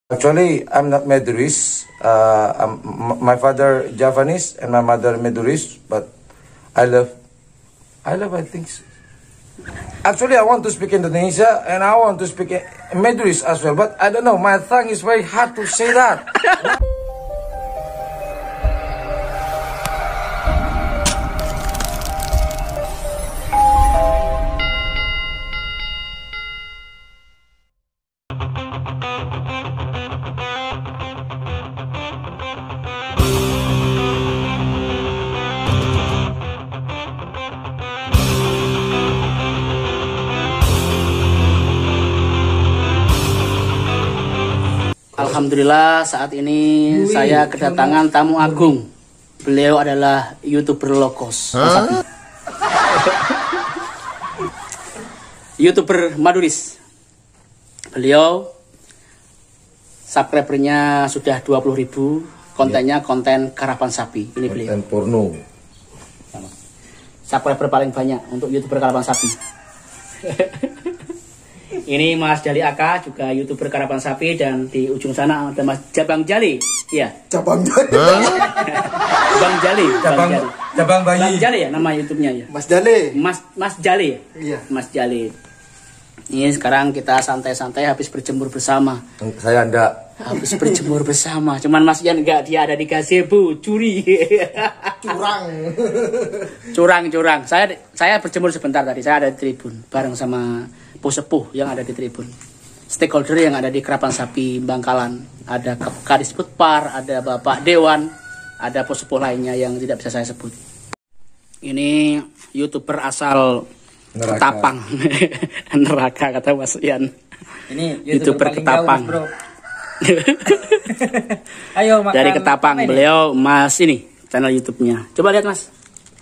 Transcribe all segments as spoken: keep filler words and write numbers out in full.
Actually, I'm not Madurese. Uh, I'm, my father Javanese and my mother Madurese, but I love, I love, I think. Actually, I want to speak Indonesia and I want to speak Madurese as well, but I don't know. My tongue is very hard to say that. Alhamdulillah saat ini Wih, saya kedatangan tamu agung. Beliau adalah YouTuber lokos. Huh? YouTuber Madurese. Beliau subscribernya sudah dua puluh ribu. Kontennya konten karapan sapi. Ini beliau. Konten porno. Subscriber paling banyak untuk YouTuber karapan sapi. Ini Mas Jali Aka, juga YouTuber karapan sapi, dan di ujung sana ada Mas Jabang Jali. Iya. Cabang Jali. Bang Jali. Cabang Jali. Cabang bayi. Bang Jali ya nama YouTube-nya ya. Mas Jali. Mas Mas Jali. Iya. Mas Jali. Ini sekarang kita santai-santai habis berjemur bersama. Saya enggak. Habis berjemur bersama. Cuman Mas Ian enggak, dia ada di gazebo, curi. Curang. Curang, curang. Saya saya berjemur sebentar tadi. Saya ada di tribun bareng sama sepuh yang ada di tribun, stakeholder yang ada di Karapan Sapi Bangkalan, ada Kadis Putpar, ada Bapak Dewan, ada sepuh lainnya yang tidak bisa saya sebut. Ini YouTuber asal Neraka. Ketapang. Neraka kata Mas Ian. Ini YouTuber, YouTuber Ketapang. Jauh, Ayo makan. Dari Ketapang, beliau Mas ini channel YouTube-nya. Coba lihat Mas.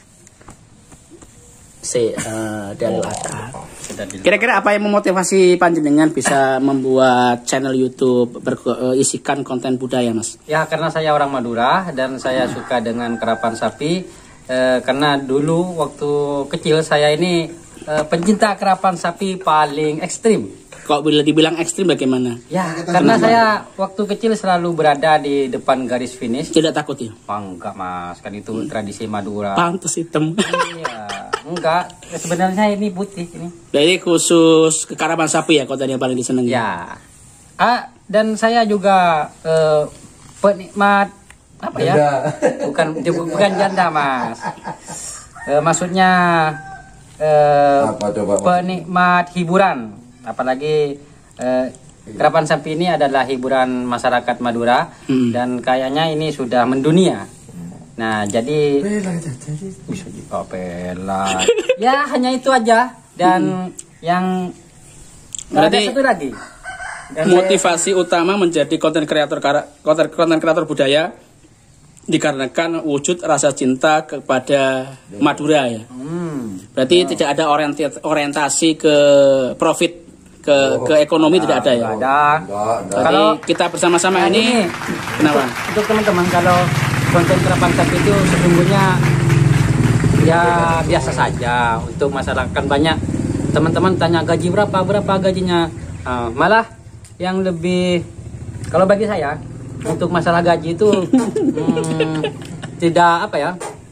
Si uh, Dalil Aka. Kira-kira apa yang memotivasi panjenengan bisa membuat channel YouTube berisikan konten budaya, Mas? Ya, karena saya orang Madura dan saya suka dengan karapan sapi. Eh, karena dulu waktu kecil saya ini eh, pencinta karapan sapi paling ekstrim. Kok bila dibilang ekstrim bagaimana? Ya, karena saya waktu kecil selalu berada di depan garis finish. Tidak takut ya? Oh, enggak Mas, kan itu hmm. tradisi Madura. Pantes hitam. Iya, enggak. Sebenarnya ini putih ini. Jadi khusus ke karapan sapi ya konten yang paling disenangi? Ya. Ah, dan saya juga eh, penikmat apa ya? Bukan bukan janda Mas. Eh, maksudnya eh, apa, coba, penikmat hiburan. Apalagi eh, karapan sapi ini adalah hiburan masyarakat Madura hmm. dan kayaknya ini sudah mendunia. Nah jadi oh, pela. Ya hanya itu aja dan hmm. yang berarti ada satu lagi. Dan motivasi saya, utama menjadi konten kreator konten konten kreator budaya dikarenakan wujud rasa cinta kepada Madura ya. Hmm. Berarti wow. tidak ada orientasi ke profit. Ke, oh, ke ekonomi tidak ada ya? Ada. Kalau kita bersama-sama nah ini, ini, kenapa? Untuk teman-teman kalau konten karapan sapi itu sesungguhnya ya biasa saja untuk masyarakat. Banyak teman-teman tanya gaji berapa, berapa gajinya. Uh, malah yang lebih, kalau bagi saya untuk masalah gaji itu hmm, tidak apa ya?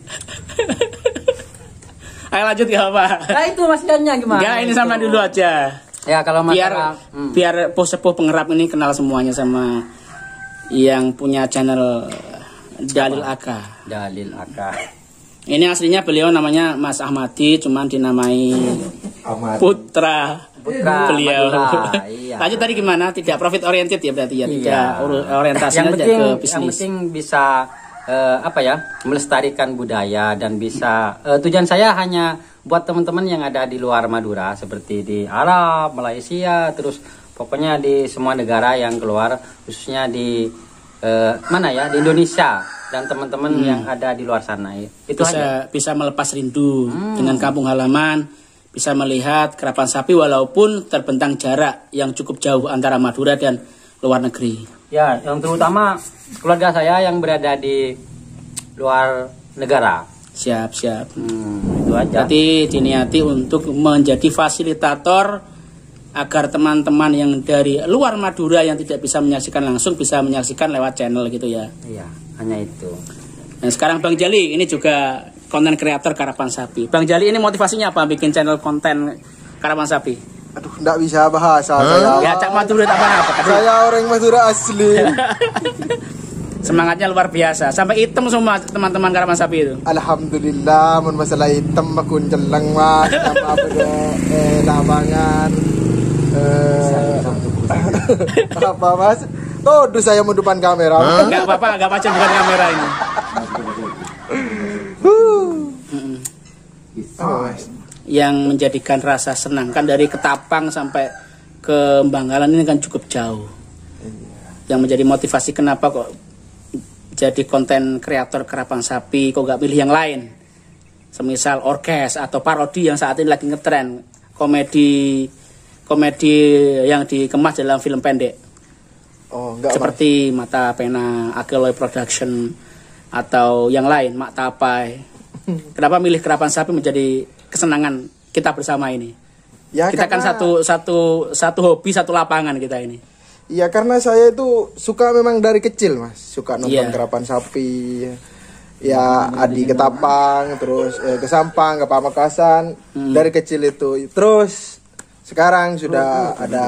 Ayo lanjut ya Pak. Nah itu Mas Jannya gimana? Enggak, ini sama dulu aja. Ya kalau masalah, biar hmm. biar sepuh pengerap ini kenal semuanya sama yang punya channel Dalil Aka. Dalil Aka. Ini aslinya beliau namanya Mas Ahmadi, cuman dinamai Putra. Putra beliau. Iya. Lanjut tadi gimana? Tidak profit oriented ya berarti ya, tidak iya. orientasinya yang penting, ke bisnis. Yang penting bisa uh, apa ya? melestarikan budaya dan bisa uh, tujuan saya hanya buat teman-teman yang ada di luar Madura seperti di Arab, Malaysia, terus pokoknya di semua negara yang keluar, khususnya di eh, mana ya di Indonesia dan teman-teman hmm. yang ada di luar sana itu bisa aja. Bisa melepas rindu hmm. dengan kampung halaman, bisa melihat karapan sapi walaupun terbentang jarak yang cukup jauh antara Madura dan luar negeri. Ya, yang terutama keluarga saya yang berada di luar negara. Siap, siap. Hmm, itu aja. Berarti diniati untuk menjadi fasilitator agar teman-teman yang dari luar Madura yang tidak bisa menyaksikan langsung bisa menyaksikan lewat channel gitu ya. Iya, hanya itu. Dan sekarang Bang Jali ini juga konten kreator Karapan Sapi. Bang Jali ini motivasinya apa bikin channel konten Karapan Sapi? Aduh, enggak bisa bahasa saya. Ya Cak Madura tak apa-apa. Saya orang Madura asli. Semangatnya luar biasa. Sampai hitam semua teman-teman Karapan Sapi itu. Alhamdulillah, mun masalah hitam aku jeleng mas, sama apa eh, lapangan. Eh, apa mas? Tuh, saya mau depan kamera. Enggak apa-apa, enggak macam bukan kamera ini. Apa mas? Yang menjadikan rasa senang kan dari Ketapang sampai ke Bangkalan ini kan cukup jauh. Yang menjadi motivasi kenapa kok jadi konten kreator Karapan Sapi kok gak pilih yang lain, semisal orkes atau parodi yang saat ini lagi ngetren, komedi komedi yang dikemas dalam film pendek. Oh, enggak seperti mas. Mata Pena, Akeloy Production atau yang lain, Mak Tapai. Kenapa milih Karapan Sapi menjadi kesenangan kita bersama ini? Ya, kita karena... kan satu satu satu hobi, satu lapangan kita ini. Iya, karena saya itu suka memang dari kecil mas, suka nonton yeah. Karapan Sapi, ya Adi Ketapang, terus eh, ke Sampang, ke Pamekasan, hmm. dari kecil itu. Terus sekarang sudah ada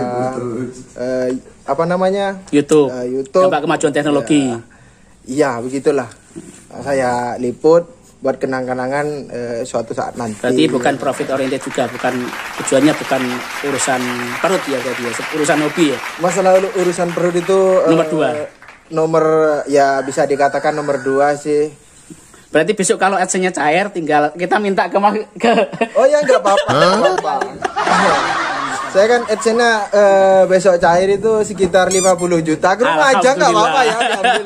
eh, apa namanya YouTube, uh, YouTube, coba kemajuan teknologi. Iya, ya, begitulah. Saya liput buat kenang-kenangan eh, suatu saat nanti. Berarti bukan profit oriented juga, bukan tujuannya bukan urusan perut ya berarti ya, urusan hobi ya. Masalah urusan perut itu nomor dua. Eh, nomor ya bisa dikatakan nomor dua sih. Berarti besok kalau adsense-nya cair tinggal kita minta ke ke Oh ya nggak apa-apa. Saya kan adsense-nya eh, besok cair itu sekitar lima puluh juta. Ke rumah aja nggak apa-apa ya.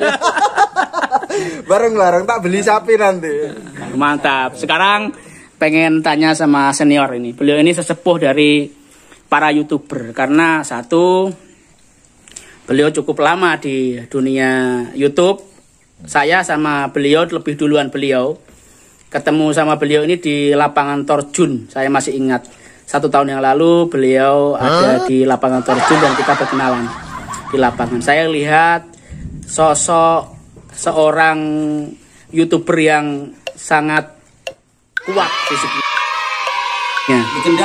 Bareng-bareng tak beli sapi nanti. Mantap. Sekarang pengen tanya sama senior ini. Beliau ini sesepuh dari para YouTuber karena satu, beliau cukup lama di dunia YouTube. Saya sama beliau lebih duluan beliau. Ketemu sama beliau ini di lapangan Torjun. Saya masih ingat satu tahun yang lalu beliau ada di lapangan Torjun dan kita berkenalan di lapangan. Saya lihat sosok seorang YouTuber yang sangat kuat fisiknya. Ya.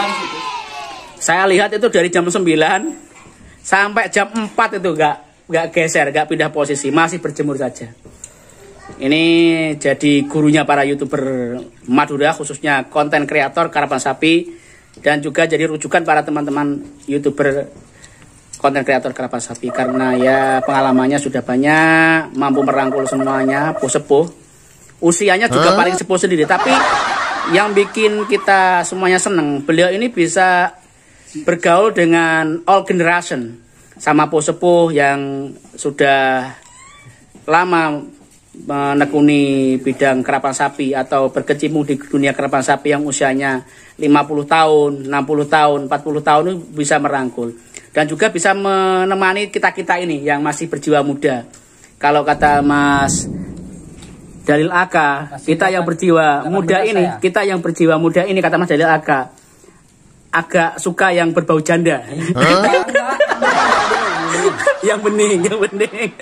Saya lihat itu dari jam sembilan sampai jam empat itu gak, gak geser, gak pindah posisi, masih berjemur saja. Ini jadi gurunya para YouTuber Madura, khususnya konten kreator Karapan Sapi, dan juga jadi rujukan para teman-teman YouTuber konten kreator Karapan Sapi karena ya pengalamannya sudah banyak, mampu merangkul semuanya, sepuh. Usianya juga huh? paling sepuh sendiri, tapi yang bikin kita semuanya seneng, beliau ini bisa bergaul dengan all generation, sama sepuh yang sudah lama menekuni bidang Karapan Sapi atau berkecimpung di dunia Karapan Sapi yang usianya lima puluh tahun, enam puluh tahun, empat puluh tahun itu bisa merangkul. Dan juga bisa menemani kita-kita ini yang masih berjiwa muda. Kalau kata Mas Dalil Aka, kita yang berjiwa muda ini, saya. kita yang berjiwa muda ini, kata Mas Dalil Aka, agak suka yang berbau janda. Yang bening, yang bening.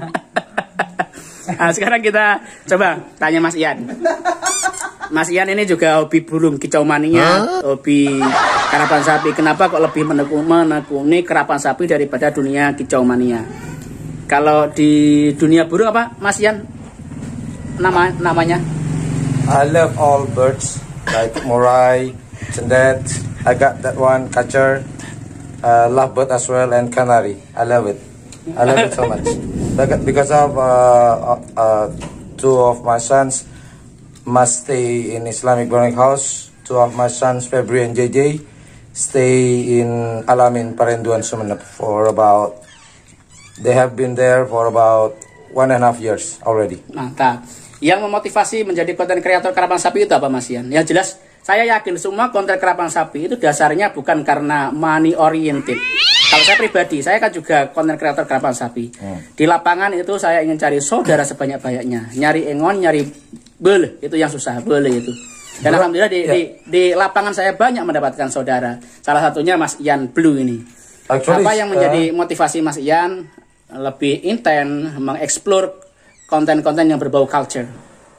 Nah, sekarang kita coba tanya Mas Ian. Mas Ian ini juga hobi burung kicau mania, huh? hobi Karapan Sapi. Kenapa kok lebih menekuni, menekuni Karapan Sapi daripada dunia kicau mania? Kalau di dunia burung apa, Mas Ian? Nama namanya? I love all birds like murai, cendet. I got that one, kacer, uh, lovebird as well, and canary. I love it. I love it so much. Because of uh, uh, two of my sons must stay in Islamic Learning House. Two of my sons, February and J J, stay in Alamin Parenduan Sumeneb for about, they have been there for about one and a half years already. Mantap. Yang memotivasi menjadi konten kreator Karapan Sapi itu apa, Mas Ian? Yang jelas, saya yakin semua konten Karapan Sapi itu dasarnya bukan karena money oriented. Kalau saya pribadi, saya kan juga konten kreator Karapan Sapi. Hmm. Di lapangan itu saya ingin cari saudara sebanyak-banyaknya. Nyari engon, nyari bele, itu yang susah, bele itu. Dan Bro, alhamdulillah di, ya. di, di lapangan saya banyak mendapatkan saudara. Salah satunya Mas Ian Blue ini. Actually, Apa yang menjadi uh, motivasi Mas Ian lebih intens mengeksplor konten-konten yang berbau culture?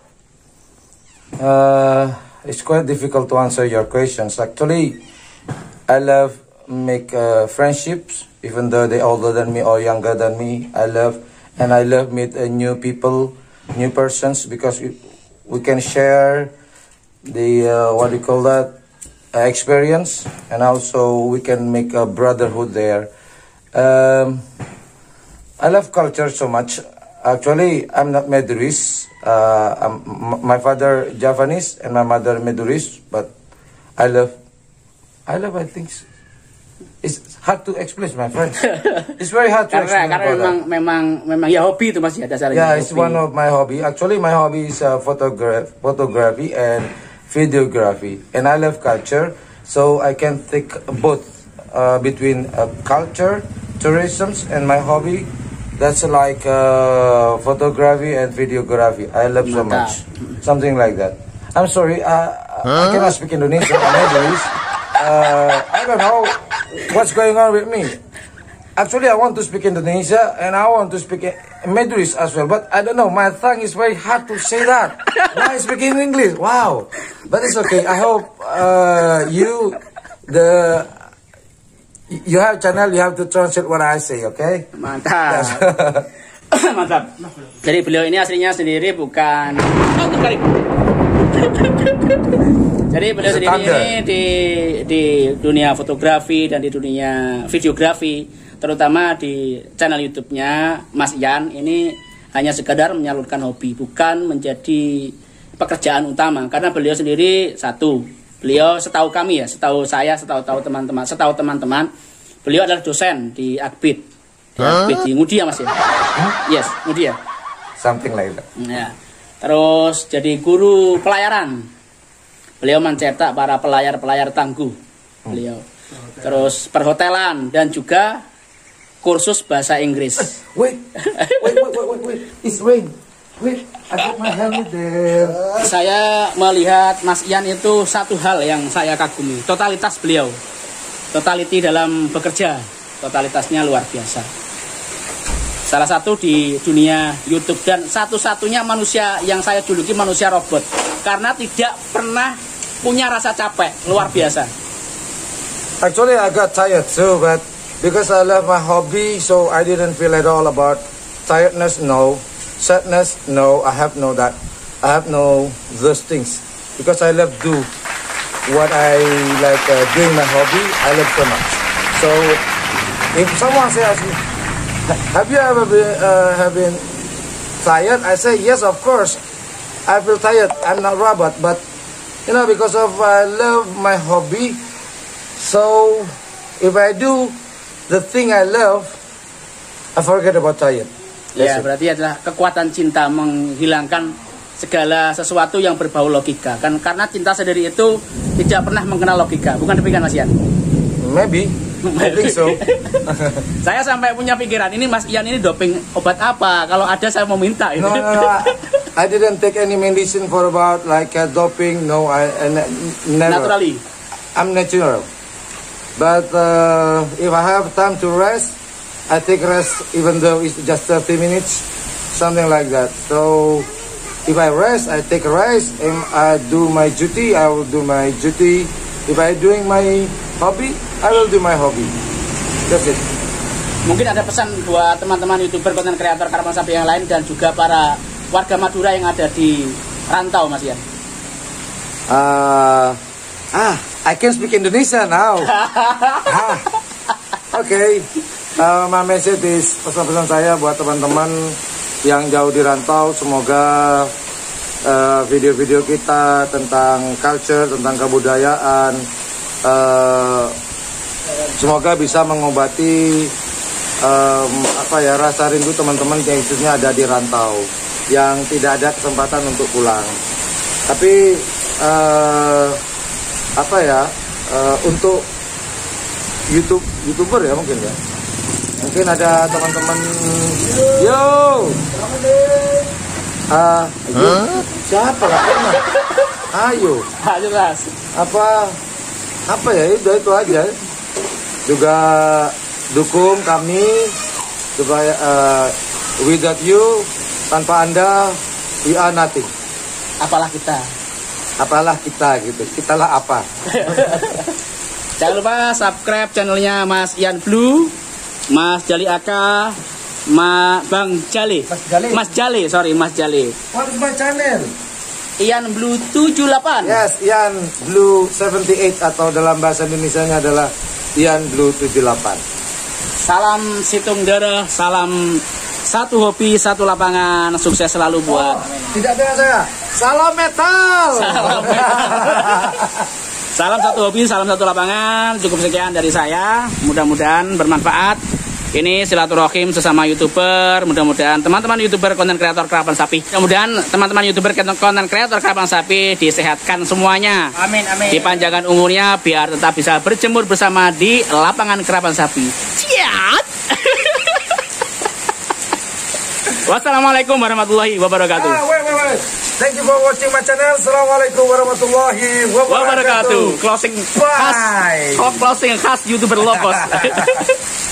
Uh, it's quite difficult to answer your questions. Actually, I love make uh, friendships, even though they older than me or younger than me. I love and I love meet uh, new people, new persons, because we, we can share the uh, what do you call that uh, experience, and also we can make a brotherhood there. Um, I love culture so much. Actually, I'm not Meduris. Uh, I'm, m- my father Javanese and my mother Meduris, but I love, I love. I think s- it's hard to explain, my friend. It's very hard to Karena explain. karena about memang that. memang memang ya hobi itu Mas ya dasarnya. Yeah, it's hobi. one of my hobby. Actually, my hobby is uh, photograph, photography and videography, and I love culture. So I can take both uh, between uh, culture, tourism, and my hobby. That's like uh, photography and videography. I love so Mantap. much, something like that. I'm sorry, uh, I cannot speak Indonesian. I'm English. Uh, I don't know what's going on with me. Actually, I want to speak Indonesia and I want to speak Meduris as well, but I don't know. My tongue is very hard to say that. Now I speak in English. Wow, but it's okay. I hope uh, you the you have channel. You have to translate what I say. Okay? Mantap. Yes. Mantap. Jadi beliau ini aslinya sendiri bukan oh, terbalik. Jadi beliau It's a sendiri thunder. ini di di dunia fotografi dan di dunia videografi, terutama di channel YouTube-nya Mas Ian ini hanya sekedar menyalurkan hobi, bukan menjadi pekerjaan utama. Karena beliau sendiri satu, beliau setahu kami ya, setahu saya, setahu-tahu teman-teman, setahu teman-teman, beliau adalah dosen di Akbid. Di Akbid di Mudia Mas ya. Yes, Mudia. Something like that. Ya. Terus jadi guru pelayaran. Beliau mencetak para pelayar-pelayar tangguh. Beliau. Terus perhotelan dan juga kursus bahasa Inggris. Wait, wait, wait, wait, wait, wait. It's rain. Wait, I got my helmet there. Saya melihat Mas Ian itu satu hal yang saya kagumi, totalitas beliau. Totality dalam bekerja, totalitasnya luar biasa. Salah satu di dunia YouTube dan satu-satunya manusia yang saya juluki manusia robot karena tidak pernah punya rasa capek, luar biasa. Actually, I got tired too, but because I love my hobby, so I didn't feel at all about tiredness. No, sadness. No, I have no that. I have no those things because I love do what I like uh, doing my hobby. I love so much. So if someone says, "Have you ever been uh, have been tired?" I say, "Yes, of course. I feel tired. I'm not robot, but you know, because of I love my hobby. So if I do the thing I love, I forget about tired." Ya, That's it. berarti adalah kekuatan cinta menghilangkan segala sesuatu yang berbau logika. Kan karena cinta sendiri itu tidak pernah mengenal logika. Bukan demikian Mas Ian? Maybe. I think so. Saya sampai punya pikiran ini Mas Ian ini doping obat apa? Kalau ada saya mau minta ini. No, no, no. I, I didn't take any medicine for about like uh, doping. No, I, I ne- never. Naturally. I'm natural. But uh, if I have time to rest, I take rest even though it's just thirty minutes, something like that. So if I rest, I take a rest. If I do my duty, I will do my duty. If I doing my hobby, I will do my hobby. That's it. Mungkin ada pesan buat teman-teman YouTuber, konten kreator Karapan Sapi yang lain dan juga para warga Madura yang ada di rantau Mas Ian. Uh, ah, I can speak Indonesia now. ah, okay. Uh, my message is pesan-pesan saya buat teman-teman yang jauh di rantau. Semoga uh, video-video kita tentang culture, tentang kebudayaan, uh, semoga bisa mengobati um, apa ya rasa rindu teman-teman yang khususnya ada di rantau, yang tidak ada kesempatan untuk pulang. Tapi uh, apa ya uh, untuk YouTube YouTuber ya mungkin ya. Mungkin ada teman-teman, yo, ah, uh, siapa lah? Ayo. Ayo Mas. Apa apa ya itu itu aja. Juga dukung kami supaya uh, without you, tanpa Anda, we are nothing. Apalah kita. Apalah kita gitu. Kitalah apa? Jangan lupa subscribe channelnya Mas Ian Blue, Mas Jali Aka, Ma Bang Jali. Mas Jali. Mas Jali, sorry Mas Jali. What is my channel? Ian Blue tujuh delapan. Yes, Ian Blue tujuh delapan atau dalam bahasa Indonesianya adalah Ian Blue tujuh delapan. Salam situng darah, salam satu hobi, satu lapangan, sukses selalu buat. Oh, tidak dengan saya. Salam metal. Salam Salam satu hobi, salam satu lapangan. Cukup sekian dari saya. Mudah-mudahan bermanfaat. Ini silaturahim sesama YouTuber. Mudah-mudahan teman-teman YouTuber konten kreator kerapan sapi. Mudah-mudahan teman-teman YouTuber konten kreator kerapan sapi disehatkan semuanya. Amin, amin. Dipanjangkan umurnya biar tetap bisa berjemur bersama di lapangan kerapan sapi. Ciat. Wassalamualaikum warahmatullahi wabarakatuh. Ah, wait, wait, wait. Thank you for watching my channel. Assalamualaikum warahmatullahi wabarakatuh. Wabarakatuh. Closing khas. Bye. Closing khas YouTuber low cost.